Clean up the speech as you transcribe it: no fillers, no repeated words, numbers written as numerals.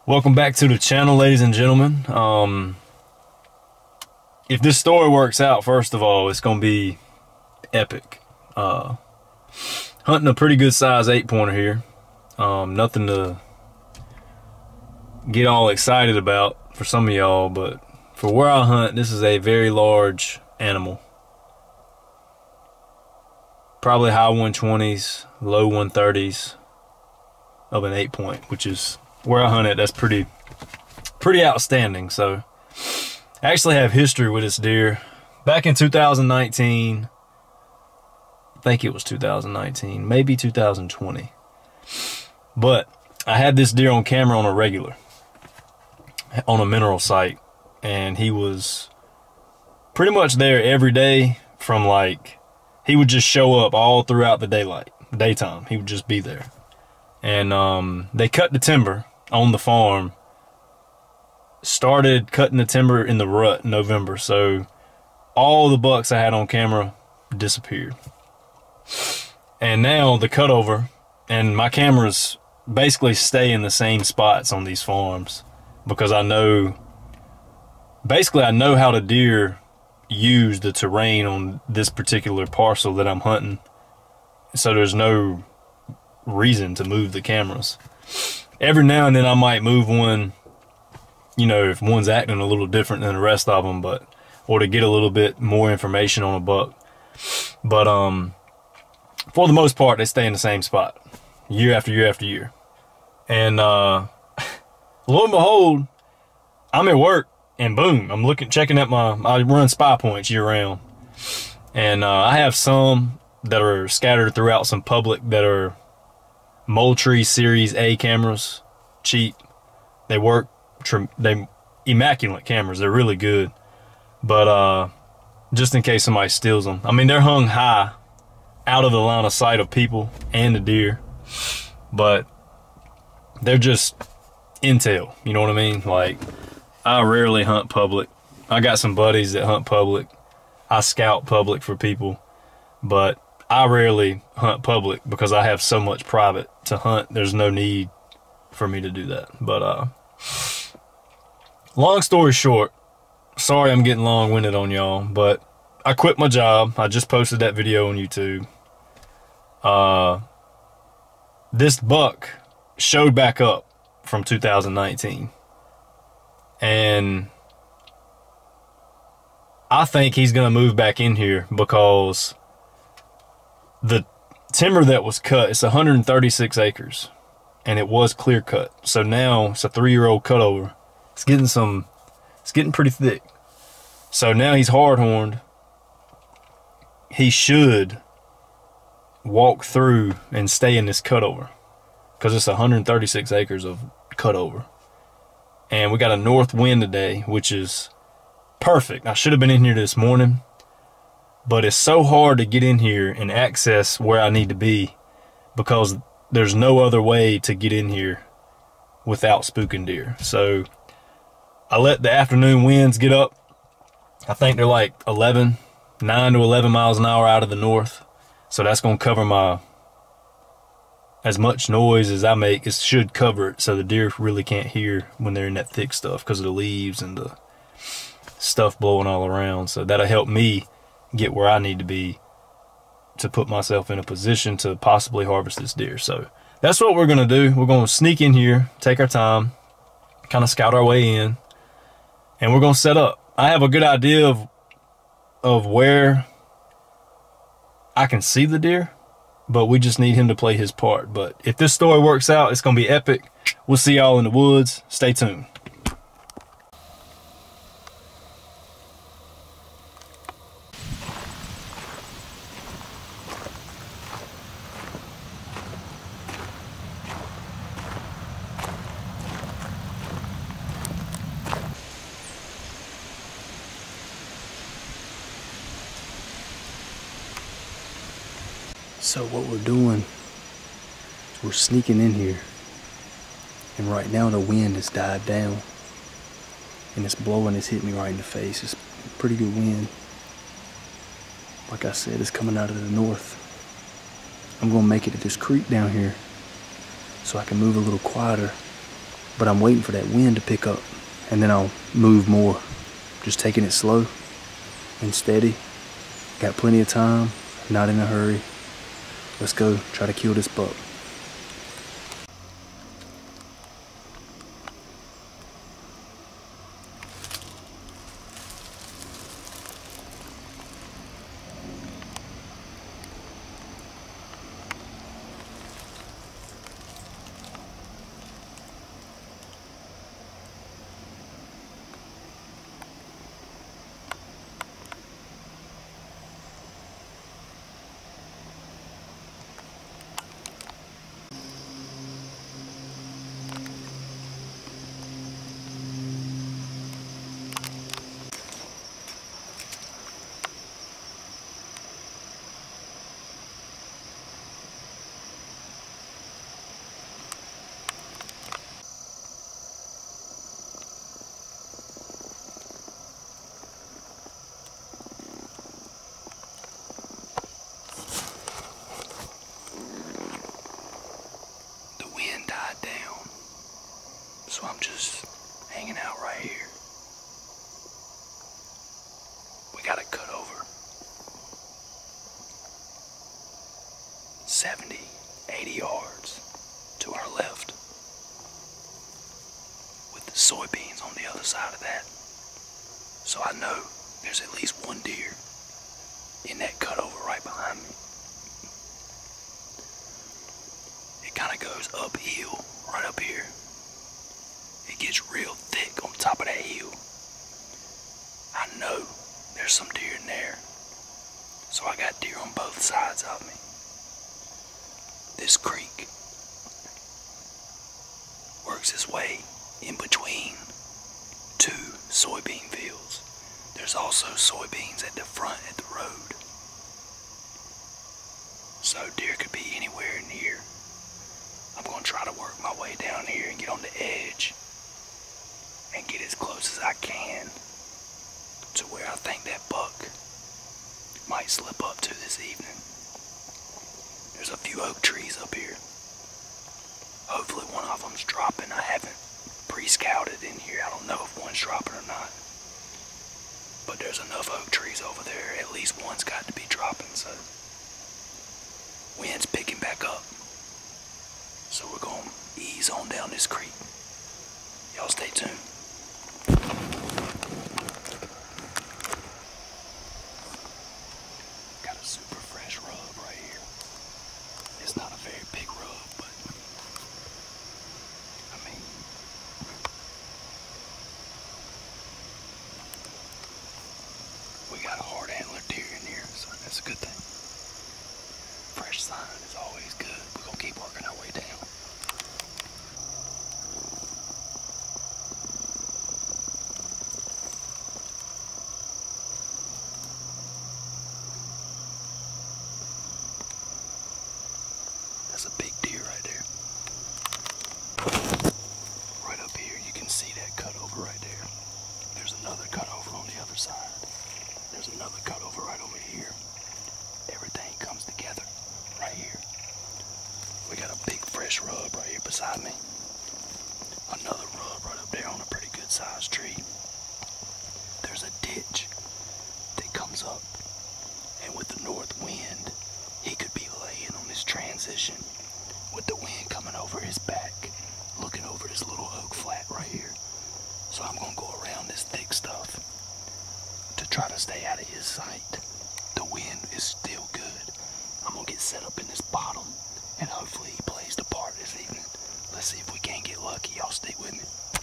Welcome back to the channel, ladies and gentlemen. If this story works out, first of all, it's gonna be epic. Hunting a pretty good size 8-pointer here. Nothing to get all excited about for some of y'all, but for where I hunt, this is a very large animal. Probably high 120s, low 130s of an 8-point, which is where I hunt it. That's pretty outstanding. So I actually have history with this deer. Back in 2019, I think it was 2019, maybe 2020. But I had this deer on camera on a regular, on a mineral site, and he was pretty much there every day from like, he would just show up all throughout the daytime. He would just be there. And they cut the timber on the farm, started cutting the timber in the rut in November. So all the bucks I had on camera disappeared. And now the cutover, and my cameras basically stay in the same spots on these farms because I know how the deer use the terrain on this particular parcel that I'm hunting. So there's no reason to move the cameras. Every now and then I might move one, you know, if one's acting a little different than the rest of them, or to get a little bit more information on a buck. But for the most part, they stay in the same spot year after year after year. And lo and behold, I'm at work and boom, I'm checking at I run spy points year round. And I have some that are scattered throughout some public that are Moultrie Series A cameras, cheap. They work, they immaculate cameras. They're really good. But just in case somebody steals them. I mean, they're hung high out of the line of sight of people and the deer. But they're just intel, you know what I mean? Like, I rarely hunt public. I got some buddies that hunt public. I scout public for people. But I rarely hunt public because I have so much private to hunt. There's no need for me to do that. But long story short, sorry I'm getting long-winded on y'all, but I quit my job. I just posted that video on YouTube. This buck showed back up from 2019. And I think he's going to move back in here because the timber that was cut, it's 136 acres, and it was clear cut. So now it's a 3-year-old cutover. It's getting pretty thick. So now he's hard-horned. He should walk through and stay in this cutover because it's 136 acres of cutover. And we got a north wind today, which is perfect. I should have been in here this morning, but it's so hard to get in here and access where I need to be because there's no other way to get in here without spooking deer. So I let the afternoon winds get up. I think they're like 9 to 11 miles an hour out of the north. So that's going to cover as much noise as I make. It should cover it so the deer really can't hear when they're in that thick stuff because of the leaves and the stuff blowing all around. So that'll help me get where I need to be to put myself in a position to possibly harvest this deer. So that's what we're going to do. We're going to sneak in here, take our time, kind of scout our way in, and we're going to set up. I have a good idea of where I can see the deer, but we just need him to play his part. But if this story works out, it's going to be epic. We'll see y'all in the woods. Stay tuned. So what we're doing, we're sneaking in here, and right now the wind has died down, and it's blowing, it's hitting me right in the face. It's a pretty good wind. Like I said, it's coming out of the north. I'm gonna make it to this creek down here so I can move a little quieter but I'm waiting for that wind to pick up, and then I'll move more. Just taking it slow and steady. Got plenty of time, not in a hurry. Let's go try to kill this buck. So I'm just hanging out right here. We got to cut over 70, 80 yards to our left with the soybeans on the other side of that. So I know there's at least one deer in that cutover right behind me. It kind of goes uphill right up here. It gets real thick on top of that hill. I know there's some deer in there. So I got deer on both sides of me. This creek works its way in between two soybean fields. There's also soybeans at the front at the road. So deer could be anywhere in here. I'm going to try to work my way down here and get on the edge and get as close as I can to where I think that buck might slip up to this evening. There's a few oak trees up here. Hopefully one of them's dropping. I haven't pre-scouted in here. I don't know if one's dropping or not. But there's enough oak trees over there. At least one's got to be dropping, so. Wind's picking back up. So we're going to ease on down this creek. Y'all stay tuned. Got a super fresh rub right here. It's not a very big rub, but I mean, we got a hard antler deer in here, so that's a good thing. Fresh sign is always good. We're gonna keep working our way down. That's a big deer right there. Right up here, you can see that cutover right there. There's another cutover on the other side. There's another cutover right over here. Everything comes together right here. We got a big fresh rub right here beside me. Another rub right up there on a pretty good sized tree. There's a ditch that comes up, and with the north wind, he could be laying on this transition with the wind coming over his back, looking over this little oak flat right here. So I'm gonna go around this thick stuff to try to stay out of his sight. The wind is still good. I'm gonna get set up in this bottom, and hopefully he plays the part this evening. Let's see if we can't get lucky. Y'all stay with me.